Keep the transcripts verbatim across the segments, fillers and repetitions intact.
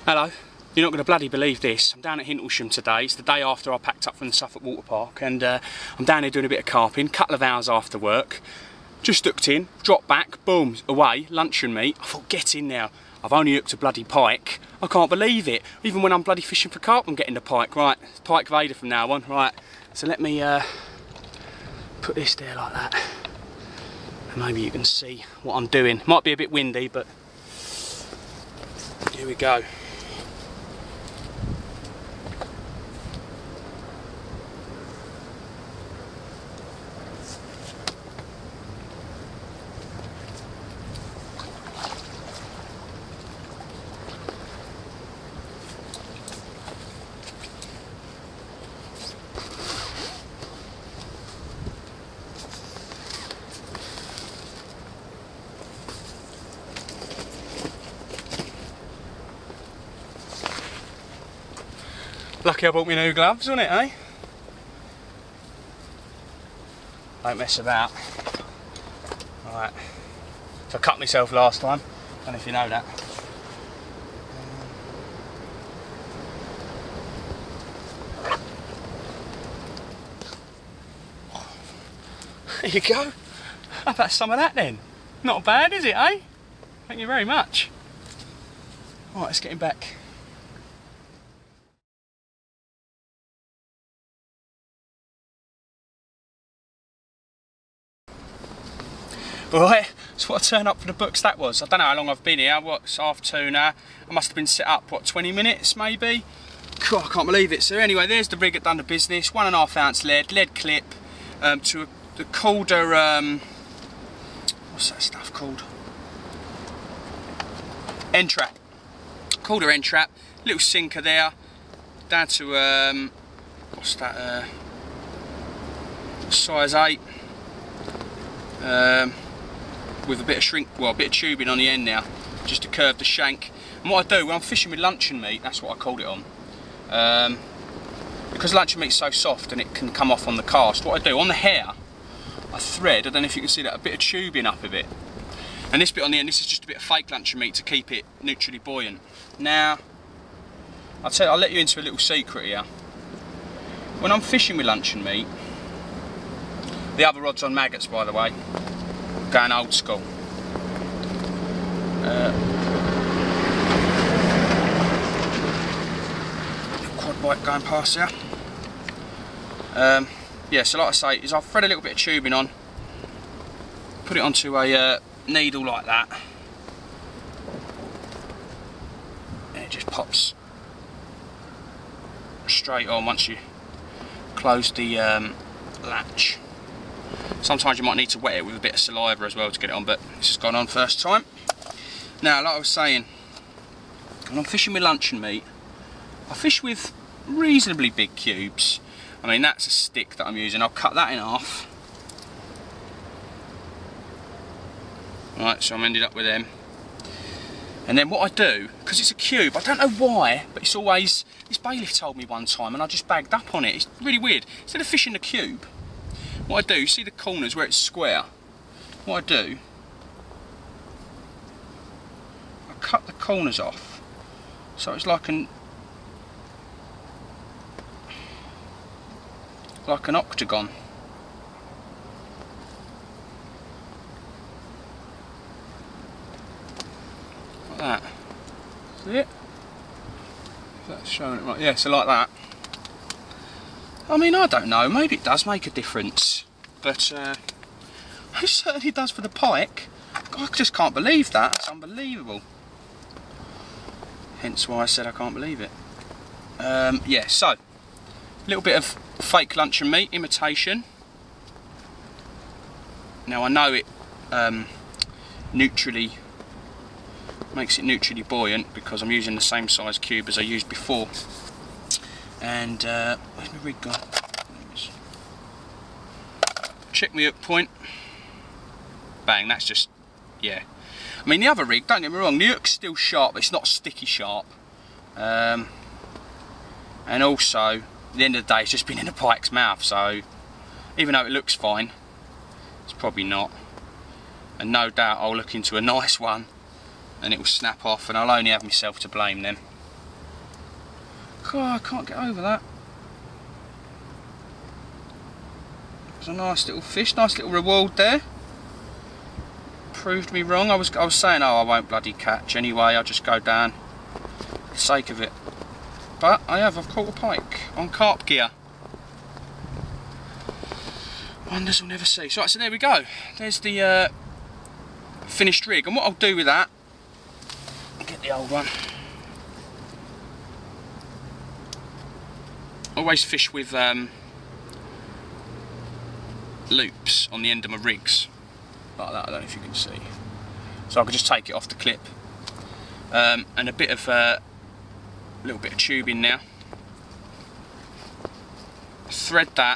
Hello. You're not going to bloody believe this. I'm down at Hintlesham today. It's the day after I packed up from the Suffolk Water Park, and uh, I'm down here doing a bit of carping, couple of hours after work. Just hooked in, dropped back, boom, away, luncheon meat. I thought, get in now. I've only hooked a bloody pike. I can't believe it. Even when I'm bloody fishing for carp, I'm getting the pike. Right, Pike Vader from now on. Right, so let me uh, put this there like that. And maybe you can see what I'm doing. Might be a bit windy, but here we go. Lucky I bought me new gloves, wasn't it, eh? Don't mess about. Right. So I cut myself last time. Don't know if you know that. There you go. How about some of that then? Not bad, is it, eh? Thank you very much. Right, let's get him back. Right, so what a turn up for the books that was. I don't know how long I've been here. What's half two now? I must have been set up, what, twenty minutes maybe? God, I can't believe it. So anyway, there's the rig that done the business. One and a half ounce lead, lead clip um, to a, the Calder, um, what's that stuff called? End trap. Calder end trap. Little sinker there. Down to, um, what's that, uh, size eight. Um, with a bit of shrink, well, a bit of tubing on the end now, just to curve the shank. And what I do when I'm fishing with luncheon meat, that's what I called it on. Um, because luncheon meat's so soft and it can come off on the cast, what I do on the hair, I thread, I don't know if you can see that, a bit of tubing up a bit. And this bit on the end, this is just a bit of fake luncheon meat to keep it neutrally buoyant. Now, I'll tell you, I'll let you into a little secret here. When I'm fishing with luncheon meat, the other rod's on maggots, by the way, going old school. Uh, little quad bike going past here. Um, yeah, so like I say, is I'll thread a little bit of tubing on, put it onto a uh, needle like that, and it just pops straight on once you close the um, latch. Sometimes you might need to wet it with a bit of saliva as well to get it on, but this has gone on first time. Now, like I was saying, when I'm fishing with luncheon meat, I fish with reasonably big cubes. I mean, that's a stick that I'm using. I'll cut that in half. Right, so I'm ended up with them. And then what I do, because it's a cube, I don't know why, but it's always, this bailiff told me one time and I just bagged up on it. It's really weird. Instead of fishing the cube, what I do, you see the corners where it's square? What I do, I cut the corners off, so it's like an like an octagon. Like that. See it? If that's showing it right. Yeah, so like that. I mean, I don't know, maybe it does make a difference, but uh, it certainly does for the pike. I just can't believe that, it's unbelievable. Hence why I said I can't believe it. Um, yeah, so, a little bit of fake luncheon meat, imitation. Now I know it um, neutrally, makes it neutrally buoyant because I'm using the same size cube as I used before. And uh, where's my rig gone? Check my hook point. Bang, that's just, yeah. I mean, the other rig, don't get me wrong, the hook's still sharp, but it's not sticky sharp. Um, and also, at the end of the day, it's just been in the pike's mouth, so even though it looks fine, it's probably not. And no doubt I'll look into a nice one and it will snap off and I'll only have myself to blame then. God, I can't get over that. It's a nice little fish, nice little reward there. Proved me wrong. I was I was saying, oh, I won't bloody catch anyway. I'll just go down for the sake of it. But I have. I've caught a pike on carp gear. Wonders we'll never see. So, right, so there we go. There's the uh, finished rig. And what I'll do with that, I'll get the old one. Always fish with um, loops on the end of my rigs, like that. I don't know if you can see. So I could just take it off the clip, um, and a bit of a uh, little bit of tubing now. Thread that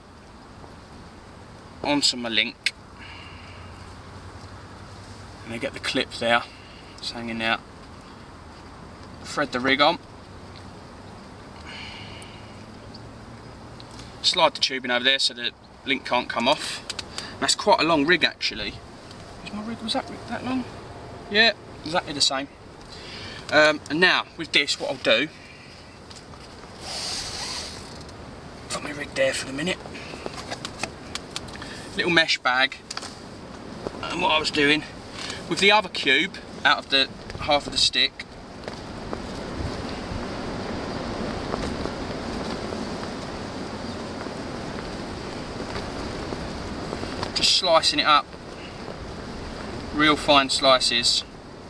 onto my link, and I get the clip there. It's hanging out. Thread the rig on. Slide the tubing over there so the link can't come off. And that's quite a long rig actually. Is my rig, was that rig that long? Yeah, exactly the same. Um, and now with this, what I'll do, put my rig there for the minute. Little mesh bag. And what I was doing with the other cube out of the half of the stick, just slicing it up, real fine slices.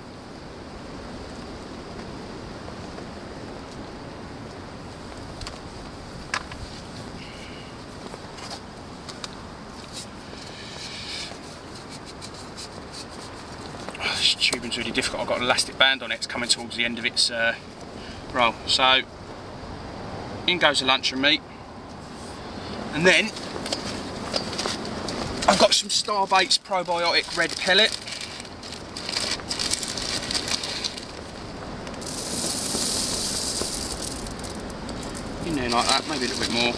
Oh, this tubing's really difficult. I've got an elastic band on it, it's coming towards the end of its uh, roll. So in goes the luncheon meat, and then I've got some Starbait's probiotic red pellet. In there like that, maybe a little bit more.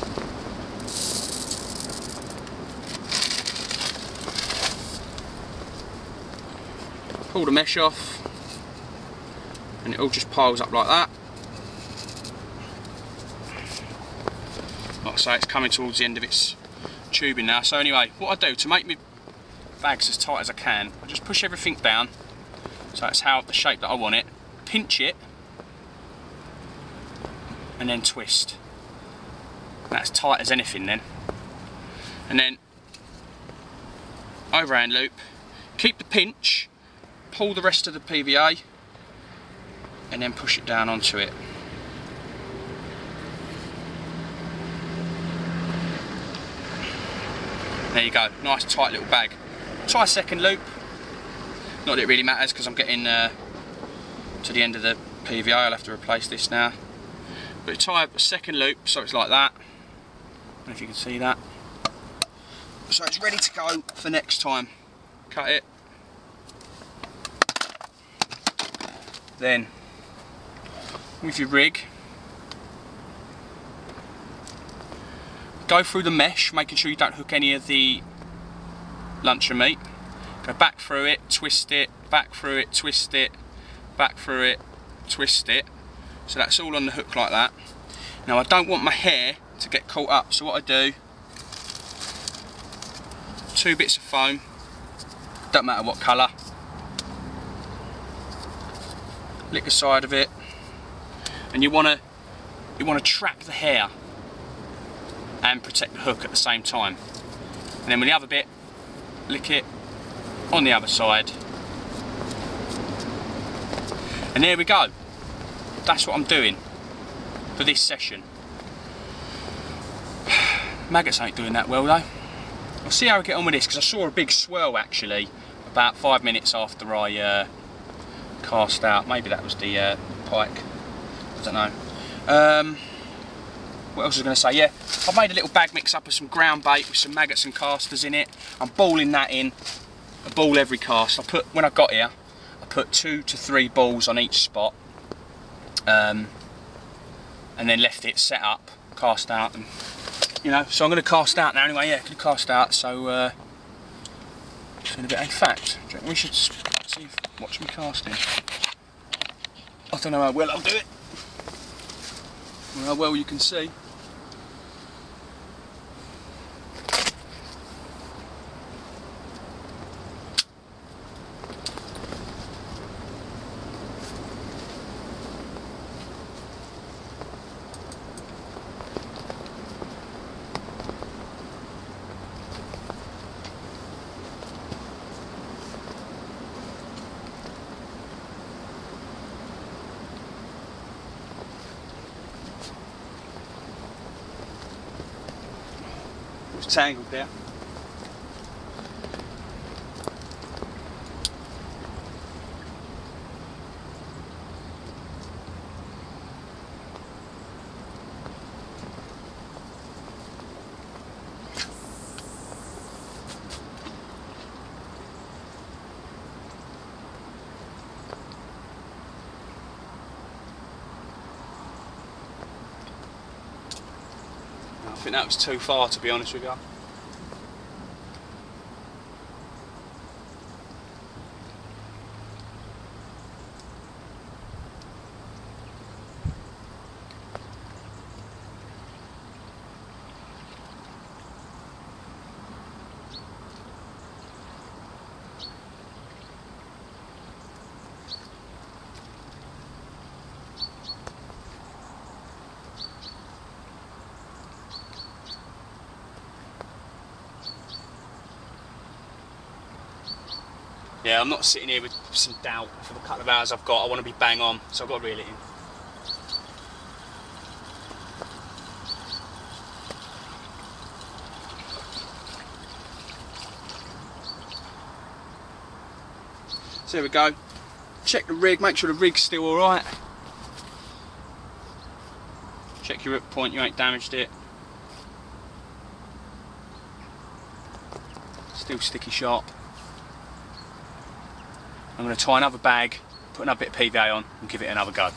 Pull the mesh off, and it all just piles up like that. Like I say, it's coming towards the end of its tubing now. So anyway, what I do to make my bags as tight as I can, I just push everything down so it's how the shape that I want it, pinch it, and then twist. That's tight as anything then. And then overhand loop, keep the pinch, pull the rest of the P V A, and then push it down onto it. There you go, nice tight little bag. Try a second loop. Not that it really matters because I'm getting uh, to the end of the P V A. I'll have to replace this now. But tie a second loop so it's like that. I don't know if you can see that. So it's ready to go for next time. Cut it. Then with your rig, go through the mesh, making sure you don't hook any of the luncheon meat. Go back through it, twist it, back through it, twist it, back through it, twist it. So that's all on the hook like that. Now I don't want my hair to get caught up, so what I do, two bits of foam, don't matter what colour, lick the side of it, and you want to you want to trap the hair and protect the hook at the same time. And then with the other bit, lick it on the other side. And there we go. That's what I'm doing for this session. Maggots ain't doing that well though. I'll see how I get on with this, because I saw a big swirl actually about five minutes after I uh, cast out. Maybe that was the uh, pike. I don't know. Um, What else was I going to say? Yeah, I've made a little bag mix up of some ground bait with some maggots and casters in it. I'm balling that in, a ball every cast. I put, when I got here, I put two to three balls on each spot, um, and then left it set up, cast out, and you know. So I'm going to cast out now anyway. Yeah, going to cast out. So uh, it's been a bit. In fact, do you reckon we should see, watch me casting. I don't know how well I'll do it. Well, well you can see. Tangled there. I think that was too far, to be honest with you. Yeah, I'm not sitting here with some doubt for the couple of hours I've got. I want to be bang on, so I've got to reel it in. So there we go. Check the rig, make sure the rig's still alright. Check your rip point, you ain't damaged it. Still sticky sharp. I'm going to tie another bag, put another bit of P V A on and give it another go.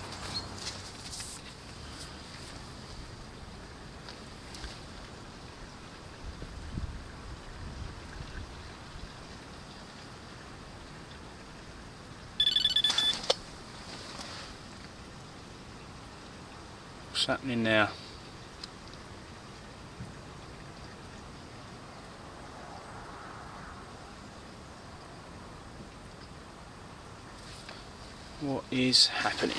What's happening now? What is happening?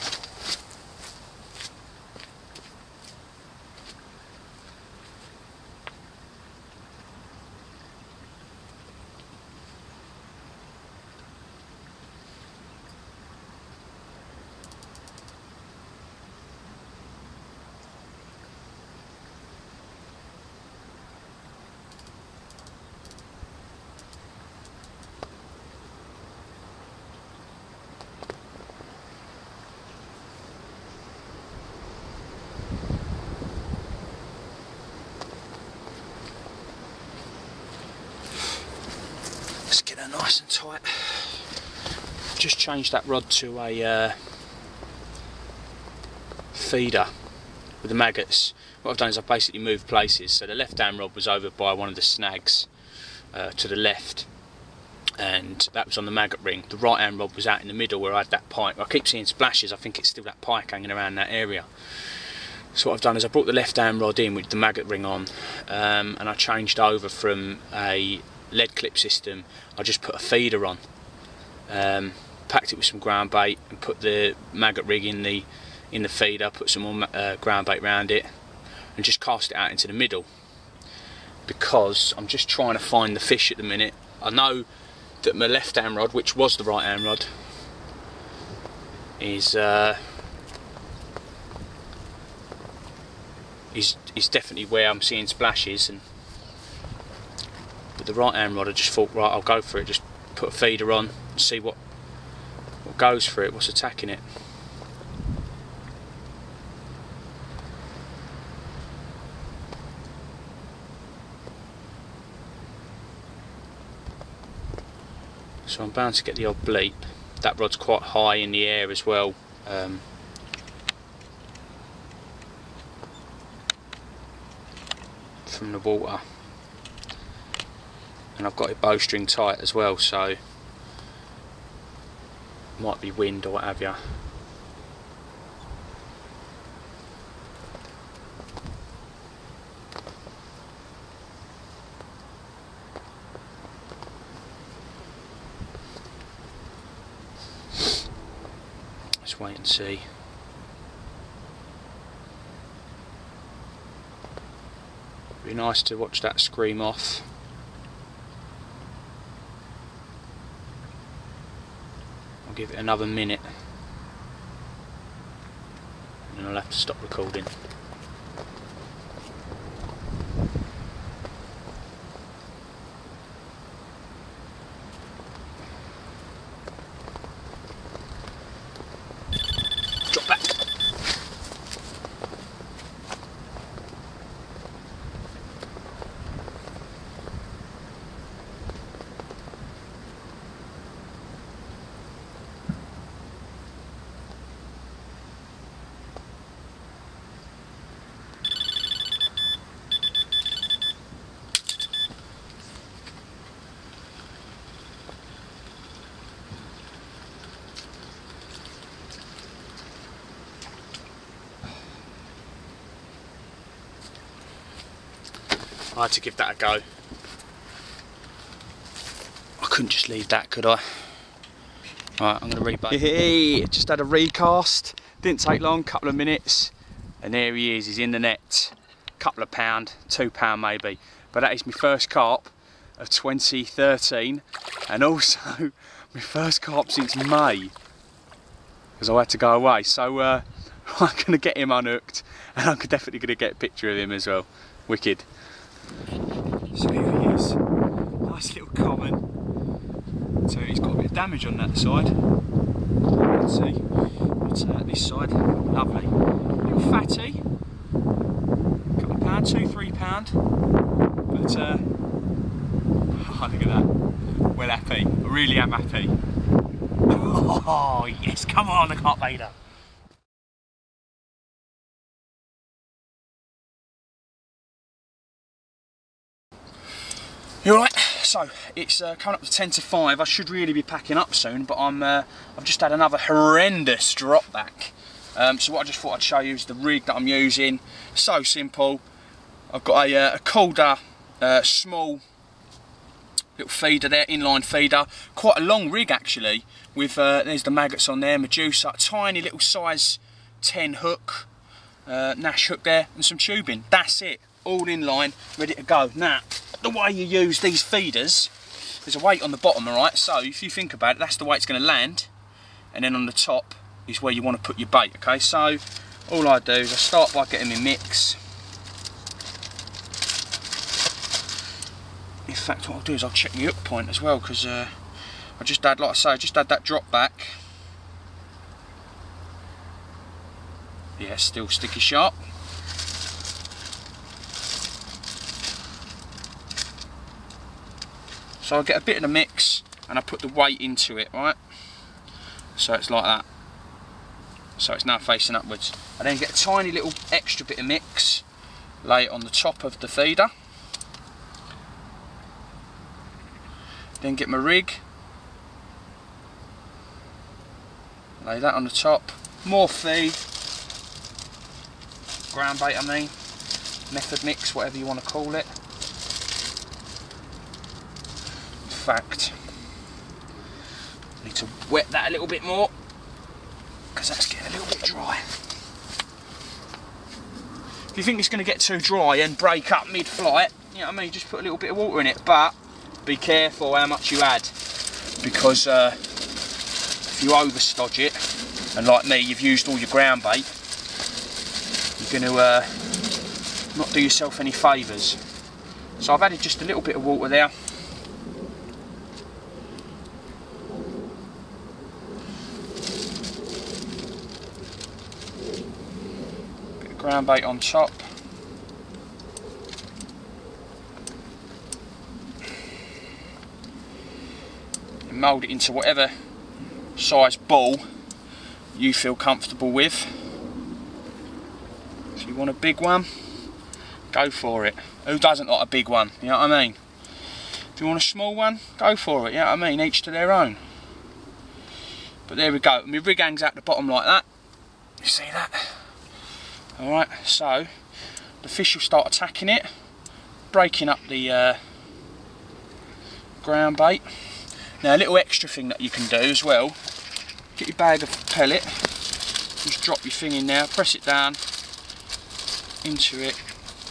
Let's get her nice and tight. Just changed that rod to a uh, feeder with the maggots. What I've done is I've basically moved places. So the left hand rod was over by one of the snags uh, to the left, and that was on the maggot ring. The right hand rod was out in the middle where I had that pike. I keep seeing splashes, I think it's still that pike hanging around that area. So what I've done is I brought the left hand rod in with the maggot ring on, um, and I changed over from a lead clip system. I just put a feeder on, um, packed it with some ground bait and put the maggot rig in the in the feeder, put some more uh, ground bait around it and just cast it out into the middle, because I'm just trying to find the fish at the minute. I know that my left hand rod, which was the right hand rod, is uh, is, is definitely where I'm seeing splashes, and with the right hand rod I just thought, right, I'll go for it, just put a feeder on and see what what goes for it, what's attacking it. So I'm bound to get the odd bleep. That rod's quite high in the air as well. Um, from the water. And I've got it bowstring tight as well, so might be wind or what have you. Just wait and see. Be nice to watch that scream off. I'll give it another minute and then I'll have to stop recording. Drop back. I had to give that a go. I couldn't just leave that, could I? Right, I'm going to rebait. Hey, just had a recast. Didn't take long, couple of minutes. And there he is, he's in the net. Couple of pound, two pound maybe. But that is my first carp of twenty thirteen. And also, my first carp since May. Because I had to go away. So, uh, I'm going to get him unhooked. And I'm definitely going to get a picture of him as well. Wicked. So here he is, nice little common. So he's got a bit of damage on that side. Let's see, but uh, this side, lovely. Little fatty, couple of pound, two, three pound. But uh, oh, look at that. Well happy, I really am happy. Oh yes, come on, the carp vader. You alright? So it's uh, coming up to ten to five. I should really be packing up soon, but I'm uh, I've just had another horrendous drop back. Um, so what I just thought I'd show you is the rig that I'm using. So simple. I've got a, uh, a Calder uh, small little feeder there, inline feeder. Quite a long rig actually. With uh, there's the maggots on there, Medusa, tiny little size ten hook, uh, Nash hook there, and some tubing. That's it. All in line, ready to go. Now, the way you use these feeders, there's a weight on the bottom, alright? So if you think about it, that's the way it's going to land, and then on the top is where you want to put your bait, okay? So all I do is I start by getting my mix. In fact, what I'll do is I'll check my hook point as well, because uh, I just had, like I say, I just had that drop back. Yeah, still sticky sharp. So I get a bit of the mix and I put the weight into it, right? So it's like that. So it's now facing upwards. I then get a tiny little extra bit of mix, lay it on the top of the feeder. Then get my rig, lay that on the top. More feed, ground bait I mean, method mix, whatever you want to call it. Fact, I need to wet that a little bit more because that's getting a little bit dry. If you think it's going to get too dry and break up mid-flight, you know what I mean, just put a little bit of water in it, but be careful how much you add, because uh, if you over stodge it, and like me, you've used all your ground bait, you're going to uh, not do yourself any favours. So I've added just a little bit of water there. Ground bait on top. And mould it into whatever size ball you feel comfortable with. If you want a big one, go for it. Who doesn't like a big one? You know what I mean? If you want a small one, go for it. You know what I mean? Each to their own. But there we go. My rig hangs out the bottom like that. You see that? Alright, so the fish will start attacking it, breaking up the uh, ground bait. Now a little extra thing that you can do as well, get your bag of pellet, Just drop your thing in there, press it down into it.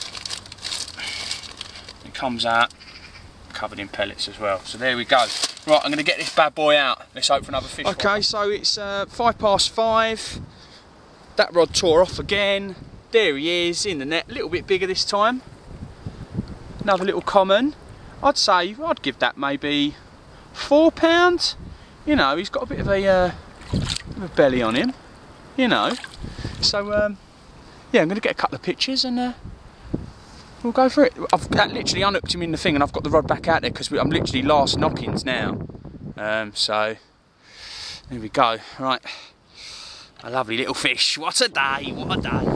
It comes out covered in pellets as well. So there we go. Right, I'm going to get this bad boy out. Let's hope for another fish. Okay, so it's uh, five past five. That rod tore off again. There he is in the net, a little bit bigger this time. Another little common. I'd say I'd give that maybe four pounds. You know, he's got a bit of a, uh, of a belly on him. You know, so um, yeah, I'm going to get a couple of pictures and uh, we'll go for it. I've literally unhooked him in the thing and I've got the rod back out there because I'm literally last knockings now. Um, so there we go. Right, a lovely little fish. What a day! What a day!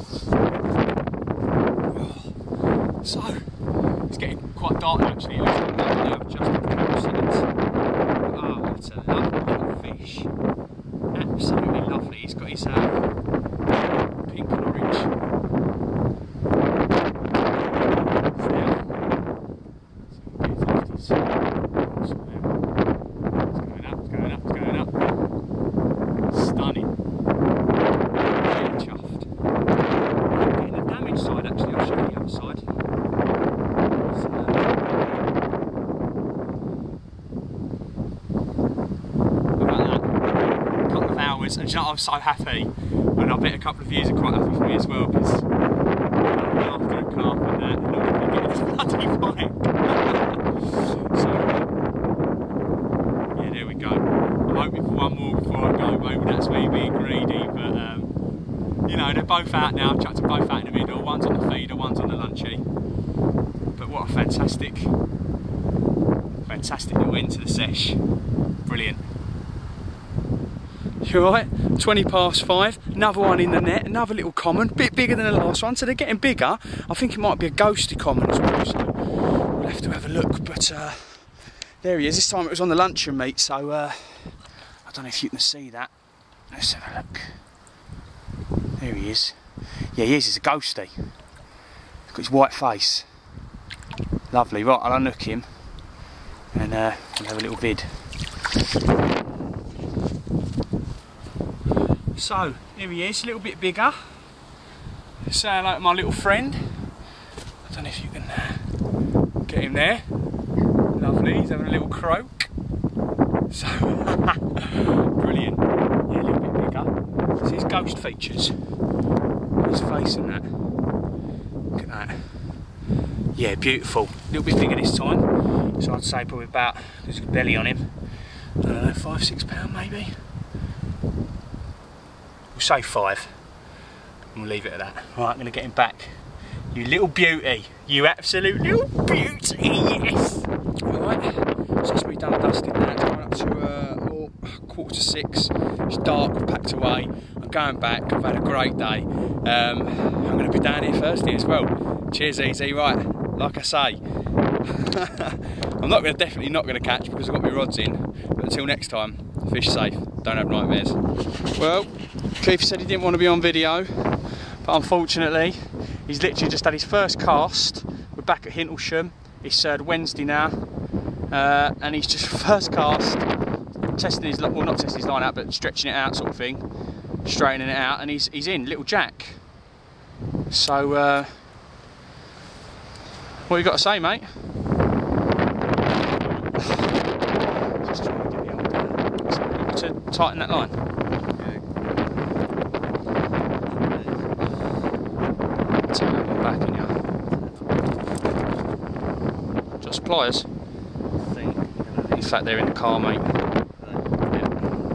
So it's getting quite dark actually. It looks like now just a couple of seconds. Oh, what a lovely little fish! Absolutely lovely. He's got his uh, pink and orange. It's going up, it's going up, it's going up. Stunning. Really chuffed. Getting the damage side actually, I'll show you the other side. So, hours, and you know, I'm so happy, and I bet a couple of you are quite happy for me as well because after a carp and that, and all we get this bloody bike. So yeah, there we go. I'm hoping for one more before I go. Maybe that's me being greedy, but um, you know, they're both out now. I've chucked them both out in the middle. One's on the feeder, one's on the lunchy. But what a fantastic, fantastic little end to the sesh. Brilliant. You alright? twenty past five, another one in the net, another little common, bit bigger than the last one, so they're getting bigger. I think it might be a ghosty common as well, so we'll have to have a look. But uh, there he is. This time it was on the luncheon meat, so uh, I don't know if you can see that. Let's have a look. There he is. Yeah, he is. He's a ghosty. He's got his white face. Lovely. Right, I'll unhook him and uh, we'll have a little vid. So, here he is, a little bit bigger. Say hello to my little friend. I don't know if you can uh, get him there. Lovely, he's having a little croak. So, brilliant. Yeah, a little bit bigger. See his ghost features. His face and that. Look at that. Yeah, beautiful. A little bit bigger this time. So I'd say probably about, there's a belly on him. I don't know, five, six pound maybe. Say five, and we'll leave it at that. Right, I'm going to get him back. You little beauty, you absolute little beauty, yes! Alright, so it's me done and dusted now. It's going up to uh, oh, quarter to six. It's dark, we've packed away. I'm going back, I've had a great day. Um, I'm going to be down here Thursday as well. Cheers, easy. Right, like I say, I'm not going to definitely not going to catch because I've got my rods in. But until next time, fish safe, don't have nightmares. Well, Keith said he didn't want to be on video, but unfortunately he's literally just had his first cast. We're back at Hintlesham. It's uh, Wednesday now, uh, and he's just first cast, testing his, well not testing his line out, but stretching it out sort of thing, straightening it out, and he's, he's in, little Jack. So, uh, what you got to say, mate? Just trying to get the old, uh, to tighten that line. Back in you. Just pliers. In fact, they're in the car, mate. Yeah.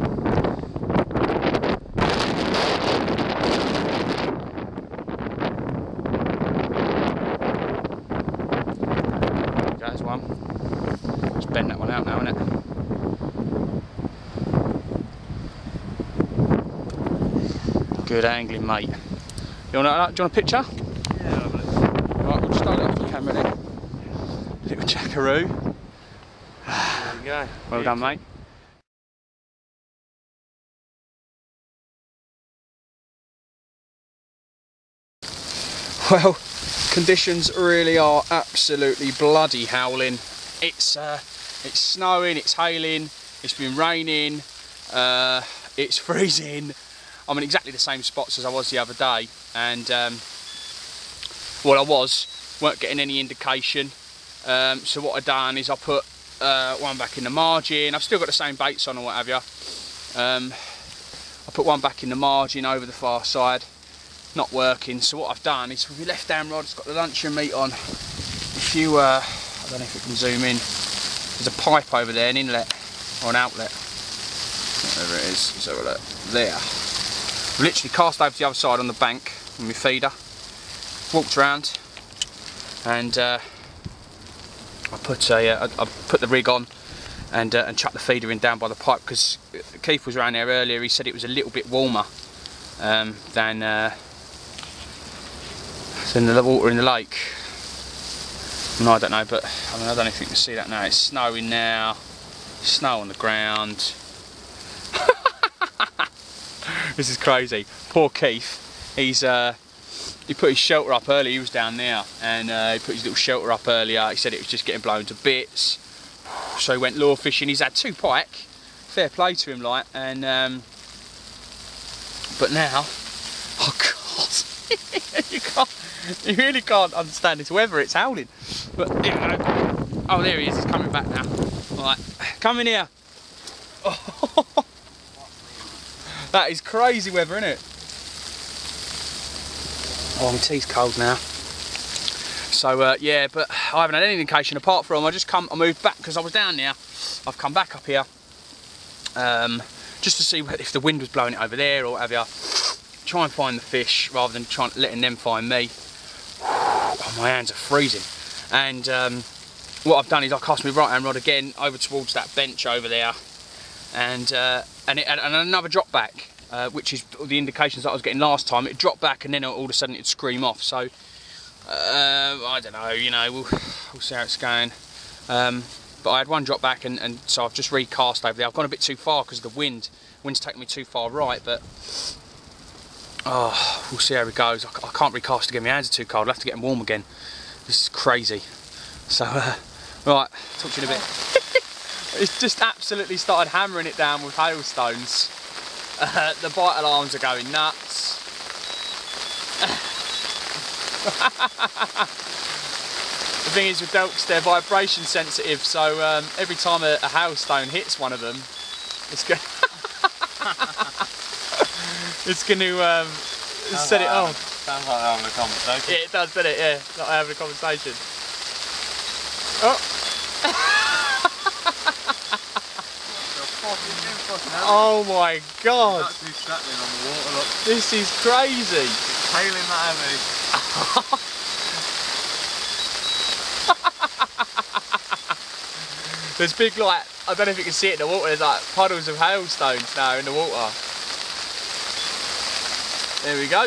There's one. Just bend that one out now, innit? Good angling, mate. You want, do you want a picture? Right, we'll just hold it up to the camera then. Little jackaroo. There we go. Well done, mate. Well, conditions really are absolutely bloody howling. It's uh, it's snowing, it's hailing, it's been raining, uh, it's freezing. I'm in exactly the same spots as I was the other day, and um, well, I was, weren't getting any indication. Um, so what I done is I put uh, one back in the margin. I've still got the same baits on or what have you. Um, I put one back in the margin over the far side, not working. So what I've done is with my left hand rod, it's got the luncheon meat on. If you, uh, I don't know if it can zoom in, there's a pipe over there, an inlet or an outlet, whatever it is. Let's have a look. There. I've literally cast over to the other side on the bank with my feeder, walked around, and uh, I put a, uh, I, I put the rig on and uh, and chucked the feeder in down by the pipe, because Keith was around there earlier. He said it was a little bit warmer um, than uh, than the water in the lake. No, I don't know, but I mean, I don't know if you can see that now. It's snowing now, snow on the ground. This is crazy. Poor Keith. He's uh, he put his shelter up early. He was down there, and uh, he put his little shelter up earlier. He said it was just getting blown to bits, so he went lure fishing. He's had two pike. Fair play to him, like. And um, but now, oh God, you can't. You really can't understand this weather. It's howling. But you know, oh, there he is. He's coming back now. Right, come in here. Oh. That is crazy weather, isn't it? Oh, my tea's cold now. So uh, yeah, but I haven't had any indication apart from I just come, I moved back because I was down there. I've come back up here um, just to see if the wind was blowing it over there or whatever. Try and find the fish rather than trying letting them find me. Oh, my hands are freezing. And um, what I've done is I cast my right hand rod again over towards that bench over there, and uh, and, it, and another drop back, uh, which is the indications that I was getting last time. It dropped back and then all of a sudden it'd scream off. So uh, I don't know, you know, we'll, we'll see how it's going. Um, but I had one drop back, and, and so I've just recast over there. I've gone a bit too far because of the wind. Wind's taking me too far right, but oh, we'll see how it goes. I, I can't recast again. My hands are too cold. I'll have to get them warm again. This is crazy. So, uh, right, talk to you in a bit. It's just absolutely started hammering it down with hailstones. Uh, the bite alarms are going nuts. The thing is with Delks, they're vibration sensitive, so um, every time a, a hailstone hits one of them, it's going it's going to um, set it off. Sounds like they're having a conversation. Yeah, it does, doesn't it? Yeah, like having a conversation. Oh. Oh my God! It's actually settling on the water, look. This is crazy. It's hailing that heavy. There's big, like, I don't know if you can see it in the water, there's like puddles of hailstones now in the water. There we go.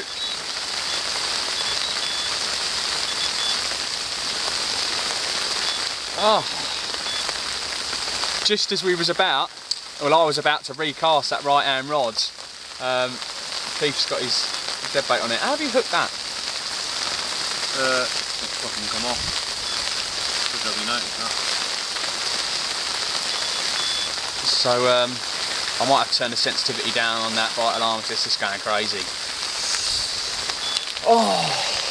Oh. Just as we was about, well, I was about to recast that right hand rod, um, Keith's got his dead bait on it. How have you hooked that? Uh, it's fucking come off. Should have you noticed that. So um, I might have turned the sensitivity down on that bite alarm because this is going crazy. Oh!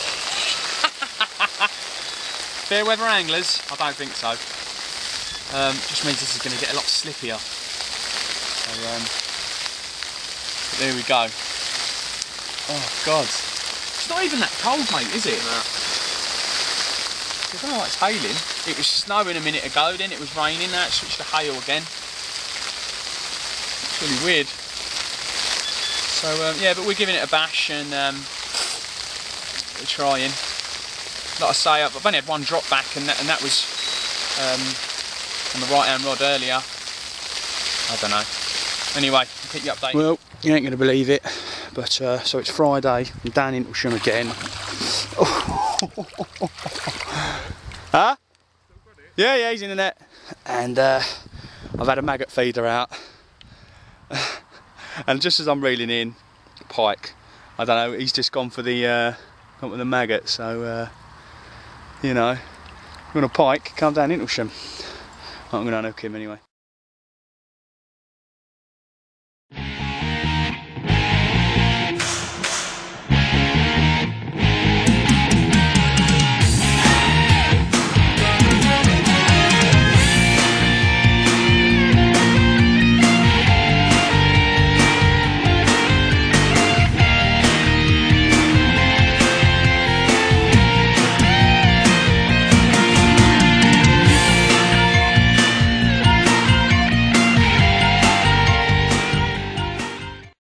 Fair weather anglers? I don't think so. Um, just means this is going to get a lot slippier. So, um, there we go. Oh God. It's not even that cold, mate, is it? No. I don't know why it's hailing. It was snowing a minute ago, then it was raining, now it's switched to hail again. It's really weird. So um, yeah, but we're giving it a bash, and um, we're trying. Like I say, I've only had one drop back, and that, and that was um, on the right hand rod earlier. I don't know. Anyway, I'll keep you updated. Well, you ain't going to believe it, but uh, so it's Friday. I'm down in Hintlesham again. Huh? Yeah, yeah, he's in the net. And uh, I've had a maggot feeder out. And just as I'm reeling in, pike. I don't know, he's just gone for the uh, gone for the maggot. So uh, you know, if you want a pike, come down Hintlesham. I'm going to unhook him anyway.